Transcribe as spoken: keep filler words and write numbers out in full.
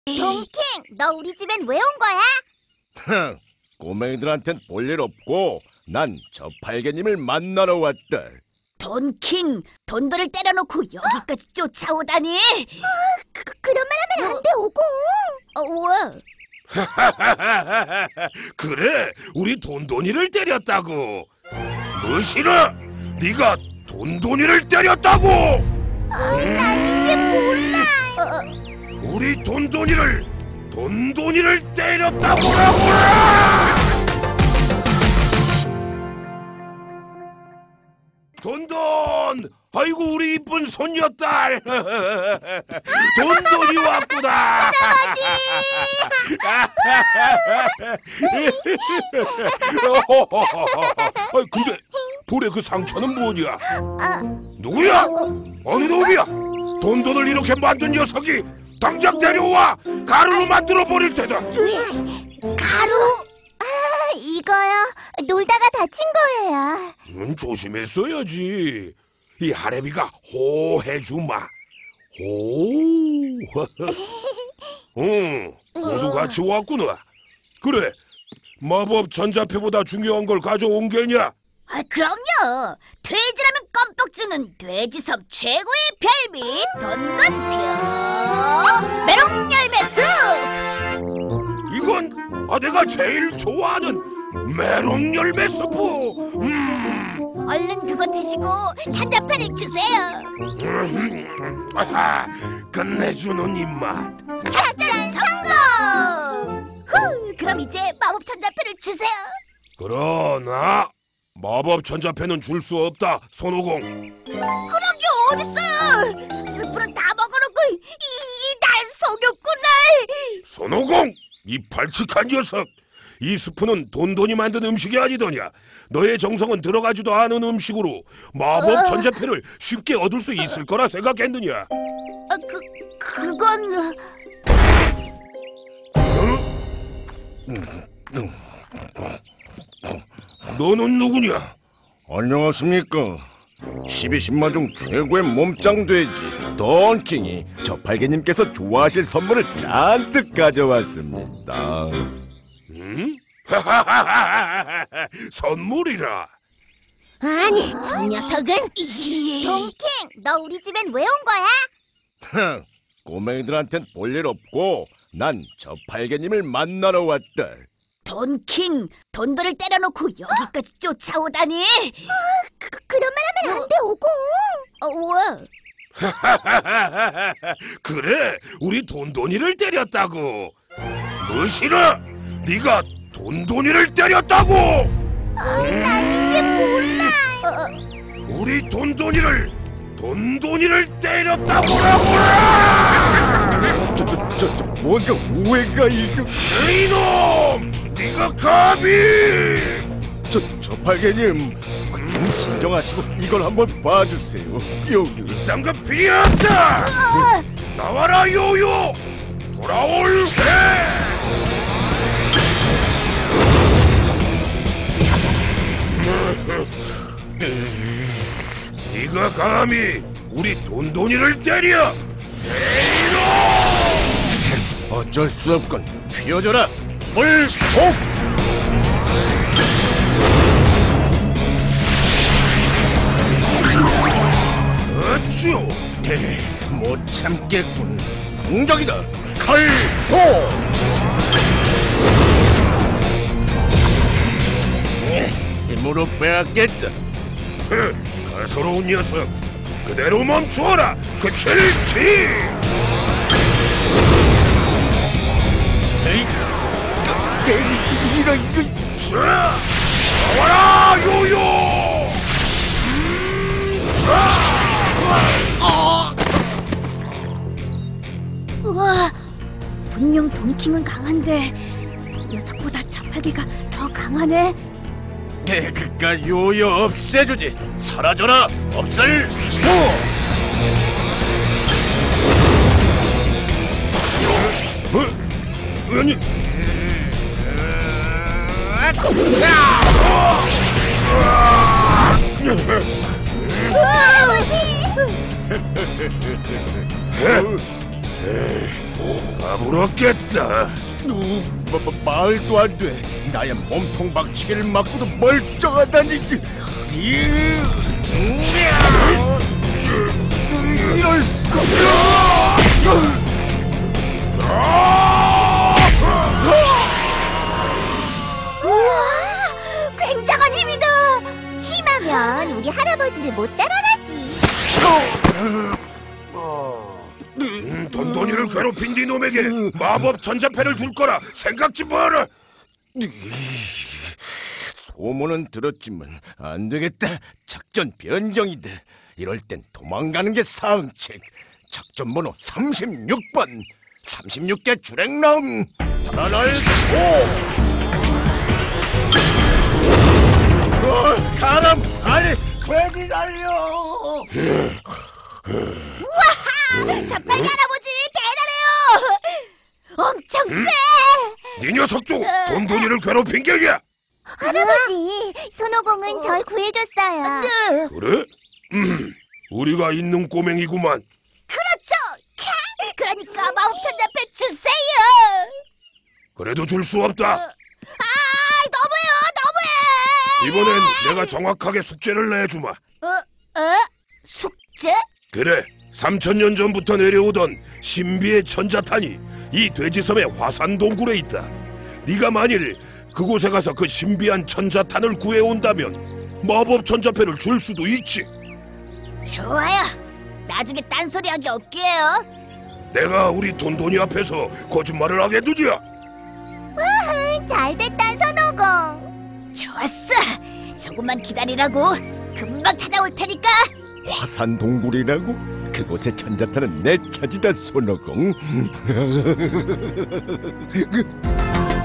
동킹, 너 우리 집엔 왜 온 거야? 흥, 꼬맹이들한텐 볼 일 없고 난 저팔계님을 만나러 왔다. 돈킹, 돈들을 때려놓고 여기까지 쫓아오다니. 그, 그런 말 하면 안 돼, 오공. 어, 왜? 그래, 우리 돈돈이를 때렸다고. 무시라, 네가 돈돈이를 때렸다고. 어, 난 이제 몰라. 우리 돈돈이를 돈돈이를 때렸다고라고. 돈돈, 아이고 우리 이쁜 손녀딸. 돈돈이 왔구나. 아, 근데 볼에 그 상처는 뭐냐? 누구야? 어느 놈이야? 돈돈을 이렇게 만든 녀석이 당장 데려와. 가루로 만들어 버릴 테다. 가루? 아, 이거요. 놀다가 다친 거예요. 음, 조심했어야지. 이 하레비가 호 해주마. 호. 응, 모두 같이 왔구나. 그래, 마법 전자패보다 중요한 걸 가져온 게냐? 아, 그럼요. 돼지라면 껌뻑 주는 돼지섬 최고의 별미 돈돈표 메롱 열매 숲. 이건 아, 내가 제일 좋아하는 메롱 열매 스프. 음. 얼른 그거 드시고 찬자패를 주세요. 음. 아하, 끝내주는 입맛. 작전 성공. 후, 그럼 이제 마법 찬자패를 주세요. 그러나 마법 전자패는 줄 수 없다, 손오공. 그런 게 어딨어요. 스프는 다 먹어놓고 이, 날 속였구나. 손오공, 이 발칙한 녀석. 이 스프는 돈돈이 만든 음식이 아니더냐. 너의 정성은 들어가지도 않은 음식으로 마법 어... 전자패를 쉽게 얻을 수 있을 거라 생각했느냐? 아, 그, 그건... 너는 누구냐? 안녕하십니까. 십이신마 중 최고의 몸짱 돼지 돈킹이 저팔계님께서 좋아하실 선물을 잔뜩 가져왔습니다. 응? 선물이라. 아니, 저 녀석은. 동킹, 너 우리 집엔 왜 온 거야? 흥, 꼬맹이들한텐 볼 일 없고 난 저팔계님을 만나러 왔다. 돈킹, 돈들을 때려놓고 여기까지 쫓아오다니. 그, 그런 말 하면 안 돼, 오공. 어, 왜? 그래, 우리 돈돈이를 때렸다고. 무시라, 네가 돈돈이를 때렸다고. 어, 난 이제 몰라. 우리 돈돈이를 돈돈이를 때렸다고라고. 저, 저, 저, 저 뭔가 오해가 이거. 이놈, 네가 감히. 저, 저팔계님 좀 진정하시고 이걸 한번 봐주세요. 여기. 이딴 거 필요 없다. 나와라 요요. 돌아올 해. 네가 감히 우리 돈돈이를 때려? 이놈! 어쩔 수 없건 휘어져라. 물복. 어쭈! 못 참겠군. 공격이다. 칼도. 힘으로 빼앗겠다. 가소로운 녀석, 그대로 멈추어라. 그 칠치. 에이, 이런 이거. 자, 나와라 요요. 음, 자. 우와, 분명 돈킹은 강한데 녀석보다 저팔계가 더 강하네. 그깟 요요 없애주지. 사라져라. 없앨 호. 어? 아니. 가물었겠다. 우, 마, 마, 말도 안 돼. 나의 몸통 박치기를 맞고도 멀쩡하다니. 이, 이럴 수. 우와, 굉장한 힘이다. 힘하면 우리 할아버지를 못 따라가지. 음, 돈돈이를 괴롭힌 네 놈에게 마법 전자패를 줄 거라 생각지 마라. 소문은 들었지만 안 되겠다. 작전 변경이다. 이럴 땐 도망가는 게 상책. 작전 번호 삼십육 번. 삼십육 개 주랭랑. 살아날 소. 어, 사람 아니 돼지 달려. 자팔 할아버지 대단해요. 엄청 세. 네 녀석도 돈돈이를 괴롭힌 격이야. 할아버지, 손오공은 절 구해줬어요. 네. 그래? 음, 우리가 있는 꼬맹이구만. 그렇죠. 캬, 그러니까 마법 천자패 주세요. 그래도 줄 수 없다. 아, 너무해요, 너무해. 이번엔 내가 정확하게 숙제를 내주마. 어, 어? 숙제? 그래, 삼천 년 전부터 내려오던 신비의 천자탄이 이 돼지섬의 화산동굴에 있다. 네가 만일 그곳에 가서 그 신비한 천자탄을 구해온다면 마법 천자패를 줄 수도 있지. 좋아요. 나중에 딴소리하기 없게요. 내가 우리 돈돈이 앞에서 거짓말을 하게 두냐? 잘됐다, 손오공. 좋았어. 조금만 기다리라고. 금방 찾아올 테니까. 화산 동굴이라고? 그곳의 천자탄은 내 차지다, 손오공.